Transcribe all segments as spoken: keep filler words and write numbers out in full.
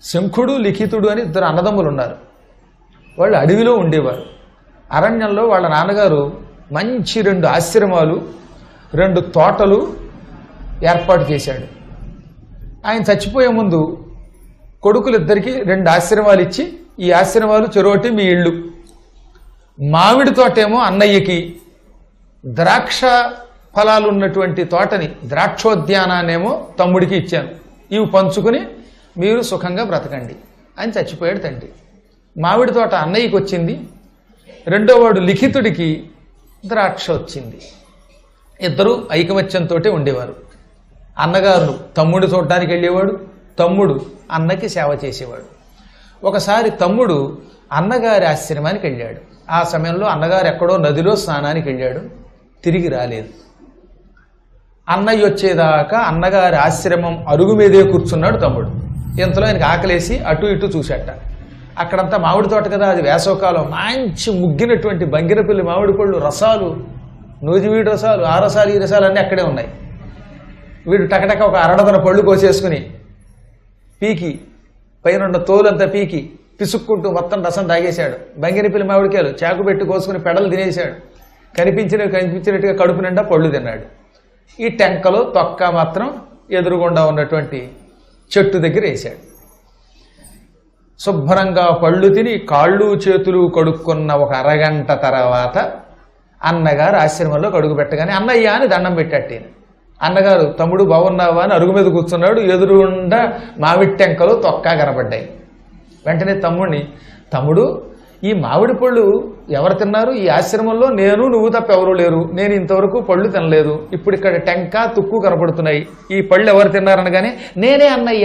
శంఖుడు లిఖితుడు అని ఇద్దరు అన్నదమ్ములు ఉన్నారు. వాళ్ళు అడవిలో ఉండేవారు. అరణ్యంలో వాళ్ళ నాన్నగారు మంచి రెండు ఆశ్రమాలు రెండు తోటలు ఏర్పాటు చేశాడు. ఆయన చచ్చిపోయే ముందు కొడుకులిద్దరికీ రెండు ఆశ్రమాలు ఇచ్చి, ఈ ఆశ్రమాలు చెరోటి మీ ఇళ్ళు, మామిడి తోటేమో అన్నయ్యకి, ద్రాక్ష ఫలాలు ఉన్నటువంటి తోటని ద్రాక్షోద్యానాన్నేమో తమ్ముడికి ఇచ్చాను, ఇవి పంచుకుని మీరు సుఖంగా బ్రతకండి అని చచ్చిపోయాడు తండ్రి. మామిడి తోట అన్నయ్యకి వచ్చింది, రెండో వాడు లిఖితుడికి ద్రాక్ష వచ్చింది. ఇద్దరు ఐకమత్యంతో ఉండేవారు. అన్నగారు తమ్ముడు చూడటానికి వెళ్ళేవాడు, తమ్ముడు అన్నకి సేవ చేసేవాడు. ఒకసారి తమ్ముడు అన్నగారి ఆశ్రమానికి వెళ్ళాడు. ఆ సమయంలో అన్నగారు ఎక్కడో నదిలో స్నానానికి వెళ్ళాడు, తిరిగి రాలేదు. అన్నయ్య వచ్చేదాకా అన్నగారి ఆశ్రమం అరుగు మీదే కూర్చున్నాడు తమ్ముడు. ఇంతలో ఆయనకి ఆకలేసి అటు ఇటు చూశాట. అక్కడంతా మామిడి తోట కదా, అది వేసవకాలం, మంచి ముగ్గినటువంటి బంగిరపల్లి మామిడి పళ్ళు, రసాలు, నూజివీడి రసాలు, ఆ రసాలు ఈ రసాలు అన్నీ అక్కడే ఉన్నాయి. వీడు టకటక ఒక అరడదన పళ్ళు కోసేసుకుని పీకి పైన తోలంతా పీకి పిసుక్కుంటూ మొత్తం రసం తాగేశాడు. బంగిరపల్లి మామిడికాయలు చాకు పెట్టి కోసుకుని పెడలు తినేశాడు. కనిపించిన కనిపించినట్టుగా కడుపు నిండా పళ్ళు తిన్నాడు. ఈ టెంకలో తొక్క మాత్రం ఎదురుగుండా ఉన్నటువంటి చెట్టు దగ్గర వేశాడు. శుభ్రంగా పళ్ళు తిని కాళ్ళు చేతులు కడుక్కున్న ఒక అరగంట తర్వాత అన్నగారు ఆశ్రమంలో కడుగు పెట్టగానే అన్నయ్య అని దండం పెట్టాడు. అన్నగారు తమ్ముడు బాగున్నావా అని అరుగు మీద కూర్చున్నాడు. ఎదురుగుండా మామిడి టెంకలు తొక్క కనబడ్డాయి. వెంటనే తమ్ముడిని, తమ్ముడు ఈ మామిడి పళ్ళు ఎవరు తిన్నారు? ఈ ఆశ్రమంలో నేను నువ్వు తప్ప ఎవరూ లేరు, నేను ఇంతవరకు పళ్ళు తినలేదు, ఇప్పుడు ఇక్కడ టెంక తుక్కు కనపడుతున్నాయి, ఈ పళ్ళు ఎవరు తిన్నారనగానే నేనే అన్నయ్య,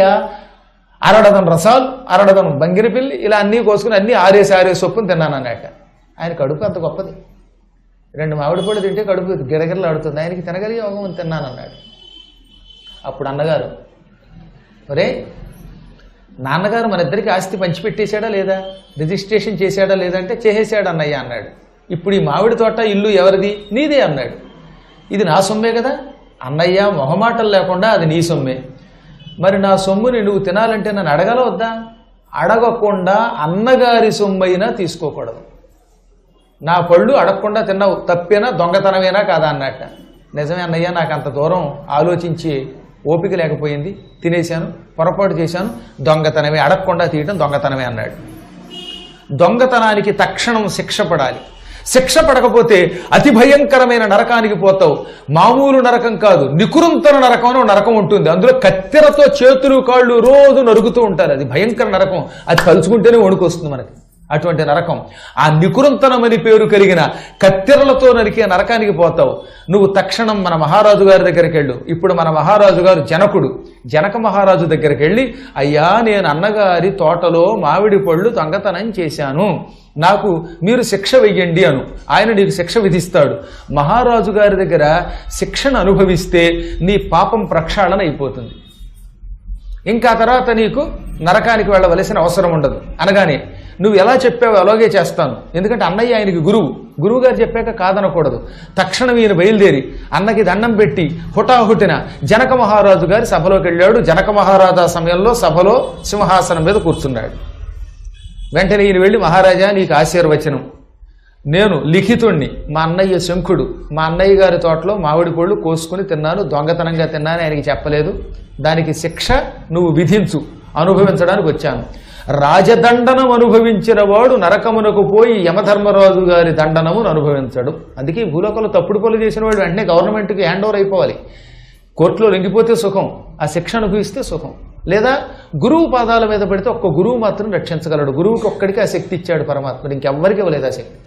అరడదం రసాలు అరడదం బంగిరిపిల్లి ఇలా అన్నీ కోసుకుని అన్నీ ఆరేసి ఆరేసి చొప్పును తిన్నాను అన్నట్ట. ఆయన కడుపు అంత గొప్పది, రెండు మామిడి పళ్ళు తింటే కడుపు గిరగిరలు ఆడుతుంది, ఆయనకి తినగలిగే యోగం తిన్నాను అన్నాడు. అప్పుడు అన్నగారు, ఒరే నాన్నగారు మన ఇద్దరికి ఆస్తి పంచిపెట్టేశాడా లేదా, రిజిస్ట్రేషన్ చేశాడా లేదంటే చేసేశాడు అన్నయ్య అన్నాడు. ఇప్పుడు ఈ మామిడి తోట ఇల్లు ఎవరిది? నీదే అన్నాడు. ఇది నా సొమ్మే కదా అన్నయ్య, మొహమాటలు లేకుండా అది నీ సొమ్మే. మరి నా సొమ్ముని నువ్వు తినాలంటే నన్ను అడగాల వద్దా? అడగకుండా అన్నగారి సొమ్మైనా తీసుకోకూడదు. నా పళ్ళు అడగకుండా తిన్నావు, తప్పేనా దొంగతనమేనా కాదా అన్నట్ట. నిజమే అన్నయ్య, నాకు అంత దూరం ఆలోచించి ఓపిక లేకపోయింది, తినేశాను, పొరపాటు చేశాను, దొంగతనమే, అడగకుండా తీయటం దొంగతనమే అన్నాడు. దొంగతనానికి తక్షణం శిక్ష పడాలి. శిక్ష పడకపోతే అతి భయంకరమైన నరకానికి పోతావు. మామూలు నరకం కాదు, నికురంతర నరకం అని నరకం ఉంటుంది. అందులో కత్తెరతో చేతులు కాళ్ళు రోజు నరుగుతూ ఉంటారు. అది భయంకర నరకం, అది తలుచుకుంటేనే వణుకొస్తుంది మనకి. అటువంటి నరకం, ఆ నికురంతనం అని పేరు కలిగిన కత్తెరలతో నరికే నరకానికి పోతావు. నువ్వు తక్షణం మన మహారాజు గారి దగ్గరికి వెళ్ళు. ఇప్పుడు మన మహారాజు గారు జనకుడు, జనక మహారాజు దగ్గరికి వెళ్ళి, అయ్యా నేను అన్నగారి తోటలో మామిడి పళ్ళు దొంగతనం చేశాను, నాకు మీరు శిక్ష వెయ్యండి అను. ఆయన నీకు శిక్ష విధిస్తాడు. మహారాజు గారి దగ్గర శిక్షను అనుభవిస్తే నీ పాపం ప్రక్షాళన అయిపోతుంది. ఇంకా తర్వాత నీకు నరకానికి వెళ్ళవలసిన అవసరం ఉండదు. అనగానే నువ్వు ఎలా చెప్పావో అలాగే చేస్తాను, ఎందుకంటే అన్నయ్య ఆయనకి గురువు, గురువు గారు చెప్పాక కాదనకూడదు. తక్షణం ఈయన బయలుదేరి అన్నకి దండం పెట్టి హుటాహుటిన జనక మహారాజు గారి సభలోకి వెళ్ళాడు. జనక మహారాజా సమయంలో సభలో సింహాసనం మీద కూర్చున్నాడు. వెంటనే ఈయన వెళ్ళి, మహారాజా నీకు ఆశీర్వచనం, నేను లిఖితుణ్ణి, మా అన్నయ్య శంఖుడు, మా అన్నయ్య గారి తోటలో మామిడి పళ్ళు కోసుకుని తిన్నాను, దొంగతనంగా తిన్నాను, ఆయనకి చెప్పలేదు, దానికి శిక్ష నువ్వు విధించు, అనుభవించడానికి వచ్చాను. రాజదండనం అనుభవించిన వాడు నరకమునకు పోయి యమధర్మరాజు గారి దండనమును అనుభవించడు. అందుకే భూలోకంలో తప్పుడు పనులు చేసిన వాడు వెంటనే గవర్నమెంట్కి హ్యాండ్ ఓవర్ అయిపోవాలి. కోర్టులో లొంగిపోతే సుఖం, ఆ శిక్ష అనుభవిస్తే సుఖం. లేదా గురువు పాదాల మీద పడితే ఒక్క గురువు మాత్రం రక్షించగలడు. గురువుకి ఒక్కడికి ఆ శక్తి ఇచ్చాడు పరమాత్ముడు, ఇంకెవ్వరికి ఇవ్వలేదు ఆ శక్తి.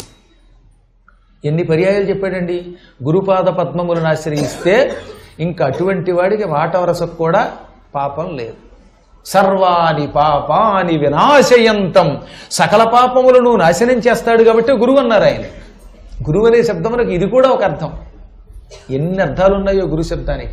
ఎన్ని పర్యాయాలు చెప్పాడండి, గురుపాద పద్మములను ఆశ్రయిస్తే ఇంకా అటువంటి వాడికి మాట వరసకు కూడా పాపం లేదు. సర్వాని పాపాని వినాశయంతం, సకల పాపములను నాశనం చేస్తాడు కాబట్టి గురువు అన్నారు ఆయన. గురువు అనే శబ్దమునకు ఇది కూడా ఒక అర్థం. ఎన్ని అర్థాలు ఉన్నాయో గురు శబ్దానికి.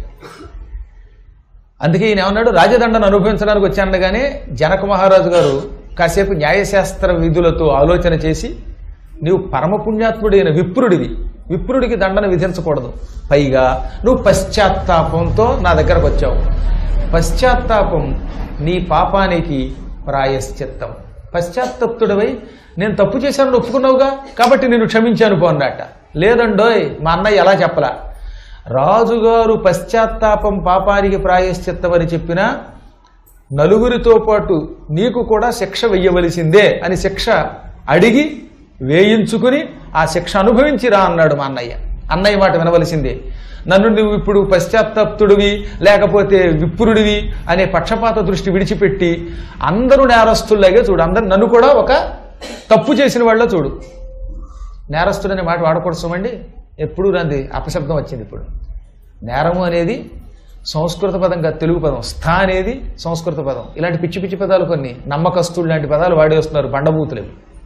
అందుకే ఈయన ఏమన్నాడు, రాజదండను అనుభవించడానికి వచ్చానగానే జనక మహారాజు గారు కాసేపు న్యాయశాస్త్ర విధులతో ఆలోచన చేసి, నీవు పరమపుణ్యాత్ముడైన విప్రుడివి, విప్రుడికి దండన విధించకూడదు, పైగా నువ్వు పశ్చాత్తాపంతో నా దగ్గరకు వచ్చావు, పశ్చాత్తాపం నీ పాపానికి ప్రాయశ్చిత్తం. పశ్చాత్తప్తుడవై నేను తప్పు చేశానని ఒప్పుకున్నావుగా కాబట్టి నేను క్షమించాను పో అన్నట్ట. లేదండోయ్ మా అన్నయ్య ఎలా చెప్పలా, రాజుగారు పశ్చాత్తాపం పాపానికి ప్రాయశ్చిత్తం అని చెప్పినా నలుగురితో పాటు నీకు కూడా శిక్ష వెయ్యవలసిందే అని శిక్ష అడిగి వేయించుకుని ఆ శిక్ష అనుభవించిరా అన్నాడు మా అన్నయ్య. అన్నయ్య మాట వినవలసిందే. నన్ను నువ్వు ఇప్పుడు పశ్చాత్తప్తుడివి లేకపోతే విప్రుడివి అనే పక్షపాత దృష్టి విడిచిపెట్టి అందరూ నేరస్తుల్లాగే చూడు, అందరు నన్ను కూడా ఒక తప్పు చేసిన వాళ్ళ చూడు. నేరస్తుడనే మాట వాడకూడదు సుమండి, ఎప్పుడూ రంది అపశబ్దం వచ్చింది. ఇప్పుడు నేరము అనేది సంస్కృత పదం కాదు, తెలుగు పదం. స్థా అనేది సంస్కృత పదం. ఇలాంటి పిచ్చి పిచ్చి పదాలు కొన్ని నమ్మకస్తులు లాంటి పదాలు వాడేస్తున్నారు బండబూతులు.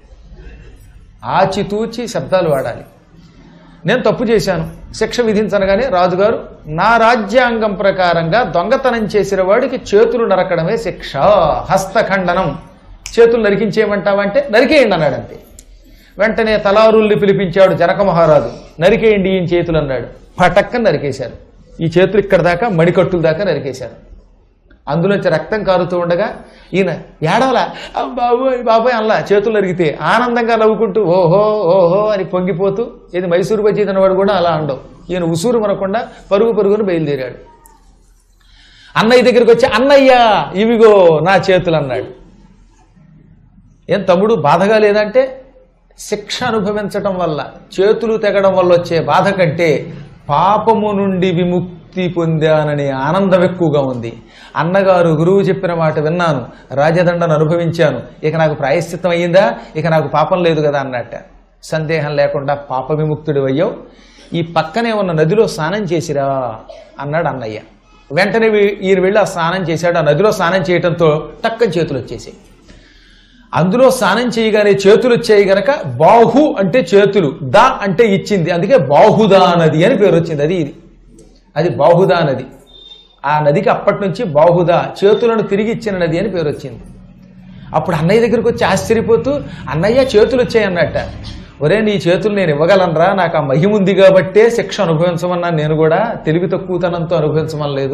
ఆచితూచి శబ్దాలు వాడాలి. నేను తప్పు చేశాను, శిక్ష విధించనగానే రాజుగారు నా రాజ్యాంగం ప్రకారంగా దొంగతనం చేసిన వాడికి చేతులు నరకడమే శిక్ష, హస్తఖండనం, చేతులు నరికించేయమంటావంటే నరికేయండి అన్నాడు. అంతే. వెంటనే తలారుల్ని పిలిపించాడు జనక మహారాజు. నరికేయండి ఈయన చేతులు అన్నాడు. పటక్కని నరికేశారు. ఈ చేతులు ఇక్కడ దాకా మణికట్టుల దాకా నరికేశారు. అందులోంచి రక్తం కారుతూ ఉండగా ఈయన ఏడవలా, బాబోయ్ బాబోయ్ అల్లా చేతులు నరిగితే ఆనందంగా నవ్వుకుంటూ ఓహో ఓహో అని పొంగిపోతూ, ఇది మైసూరు బజ్జీ తినవాడు కూడా అలా అండవు. ఈయన ఉసూరు మనకుండా పరుగు పరుగును బయలుదేరాడు. అన్నయ్య దగ్గరికి వచ్చి అన్నయ్య ఇవిగో నా చేతులు అన్నాడు. ఏం తమ్ముడు బాధగా లేదంటే, శిక్ష అనుభవించటం వల్ల చేతులు తెగడం వల్ల వచ్చే బాధ కంటే పాపము నుండి విముక్తి పొందాననే ఆనందం ఎక్కువగా ఉంది. అన్నగారు గురువు చెప్పిన మాట విన్నాను, రాజదండను అనుభవించాను, ఇక నాకు ప్రాయశ్చిత్తం అయ్యిందా, ఇక నాకు పాపం లేదు కదా అన్నట్ట. సందేహం లేకుండా పాప విముక్తుడు అయ్యావు. ఈ పక్కనే ఉన్న నదిలో స్నానం చేసిరా అన్నాడు అన్నయ్య. వెంటనే ఈయన వెళ్ళి ఆ స్నానం చేశాడు. ఆ నదిలో స్నానం చేయడంతో టక్కని చేతులు వచ్చేసాయి. అందులో స్నానం చేయగానే చేతులు వచ్చాయి గనక బాహు అంటే చేతులు, దా అంటే ఇచ్చింది, అందుకే బాహుదా నది అని పేరు వచ్చింది. అది ఇది అది బాహుదా నది. ఆ నదికి అప్పటి నుంచి బాహుదా చేతులను తిరిగి ఇచ్చిన నది అని పేరు వచ్చింది. అప్పుడు అన్నయ్య దగ్గరికి వచ్చి ఆశ్చర్యపోతూ అన్నయ్య చేతులు వచ్చాయి అన్నట్ట. ఒరే నీ చేతులు నేను ఇవ్వగలనరా, నాకు ఆ మహిమ ఉంది కాబట్టే శిక్ష అనుభవించమన్నాను, నేను కూడా తెలివి తక్కువతనంతో అనుభవించమని లేదు.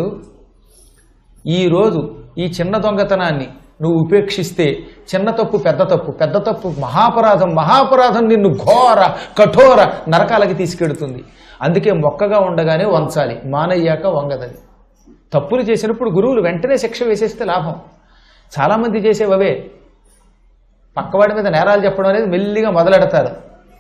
ఈరోజు ఈ చిన్న దొంగతనాన్ని నువ్వు ఉపేక్షిస్తే చిన్న తప్పు పెద్ద తప్పు, పెద్ద తప్పు మహాపరాధం, మహాపరాధం నిన్ను ఘోర కఠోర నరకాలకి తీసుకెడుతుంది. అందుకే మొక్కగా ఉండగానే వంచాలి, మానయ్యాక వంగదది. తప్పులు చేసినప్పుడు గురువులు వెంటనే శిక్ష వేసేస్తే లాభం. చాలామంది చేసేవే పక్కవాడి మీద నేరాలు చెప్పడం అనేది మెల్లిగా మొదలెడతారు.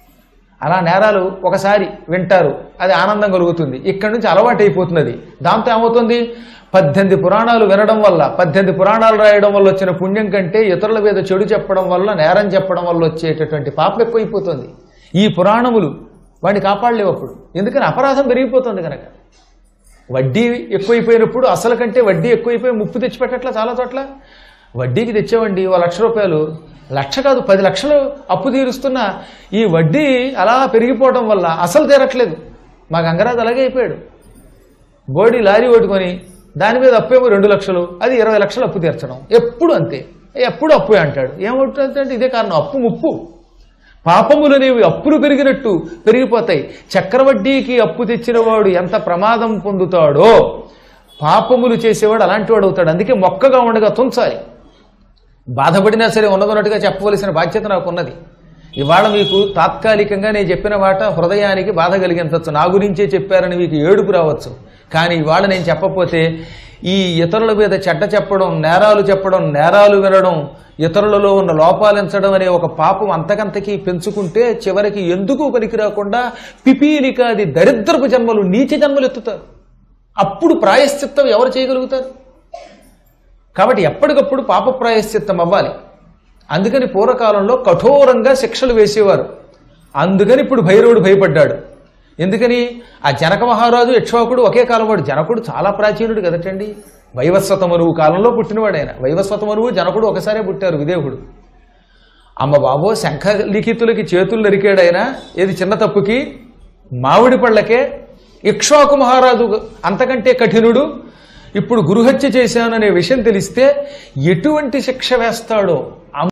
అలా నేరాలు ఒకసారి వింటారు, అది ఆనందం కలుగుతుంది, ఇక్కడి నుంచి అలవాటు అయిపోతున్నది. దాంతో ఏమవుతుంది, పద్దెనిమిది పురాణాలు వినడం వల్ల, పద్దెనిమిది పురాణాలు రాయడం వల్ల వచ్చిన పుణ్యం కంటే ఇతరుల మీద చెడు చెప్పడం వల్ల, నేరం చెప్పడం వల్ల వచ్చేటటువంటి పాపం ఎక్కువైపోతుంది. ఈ పురాణములు వాడిని కాపాడలేవు అప్పుడు, ఎందుకని అపరాధం పెరిగిపోతుంది కనుక. వడ్డీ ఎక్కువైపోయినప్పుడు అసలు కంటే వడ్డీ ఎక్కువైపోయి ముప్పు తెచ్చిపెట్టట్లా చాలా చోట్ల. వడ్డీకి తెచ్చేవండి ఓ లక్ష రూపాయలు, లక్ష కాదు పది లక్షలు అప్పు తీరుస్తున్నా ఈ వడ్డీ అలా పెరిగిపోవడం వల్ల అసలు తీరట్లేదు. మా గంగరాజు అలాగే అయిపోయాడు. బోడీ లారీ కొట్టుకొని దాని మీద అప్పేమో రెండు లక్షలు, అది ఇరవై లక్షలు అప్పు తీర్చడం. ఎప్పుడు అంతే, ఎప్పుడు అప్పు అంటాడు. ఏమంటుందంటే ఇదే కారణం, అప్పు ముప్పు. పాపములనేవి అప్పులు పెరిగినట్టు పెరిగిపోతాయి. చక్రవడ్డీకి అప్పు తెచ్చిన వాడు ఎంత ప్రమాదం పొందుతాడో పాపములు చేసేవాడు అలాంటి వాడు అవుతాడు. అందుకే మొక్కగా ఉండగా తుంచాలి. బాధపడినా సరే ఉన్నదన్నట్టుగా చెప్పవలసిన బాధ్యత నాకున్నది. ఇవాళ మీకు తాత్కాలికంగా నేను చెప్పిన మాట హృదయానికి బాధ కలిగించవచ్చు, నా గురించే చెప్పారని మీకు ఏడుపు రావచ్చు. కానీ ఇవాళ నేను చెప్పకపోతే ఈ ఇతరుల మీద చెడ్డ చెప్పడం, నేరాలు చెప్పడం, నేరాలు వినడం, ఇతరులలో ఉన్న లోపాలించడం అనే ఒక పాపం అంతకంతకీ పెంచుకుంటే చివరికి ఎందుకు పనికి రాకుండా పిపీలికాది దరిద్రపు జన్మలు, నీచ జన్మలు ఎత్తుతారు. అప్పుడు ప్రాయశ్చిత్తం ఎవరు చేయగలుగుతారు? కాబట్టి ఎప్పటికప్పుడు పాప ప్రాయశ్చిత్తం అవ్వాలి. అందుకని పూర్వకాలంలో కఠోరంగా శిక్షలు వేసేవారు. అందుకని ఇప్పుడు భైరవుడు భయపడ్డాడు. ఎందుకని ఆ జనక మహారాజు యక్ష్వాకుడు ఒకే కాలం వాడు. జనకుడు చాలా ప్రాచీనుడు కదటండి, వైవస్వత మనువు కాలంలో పుట్టినవాడు ఆయన. వైవస్వత మనువు జనకుడు ఒకసారే పుట్టారు, విదేహుడు. అమ్మ బాబో శంఖ లిఖితులకి చేతులు నరికాడు ఆయన, ఏది చిన్న తప్పుకి. మామిడి పళ్ళకే ఇక్ష్వాకు మహారాజు అంతకంటే కఠినుడు. ఇప్పుడు గురుహత్య చేశాననే విషయం తెలిస్తే ఎటువంటి శిక్ష వేస్తాడో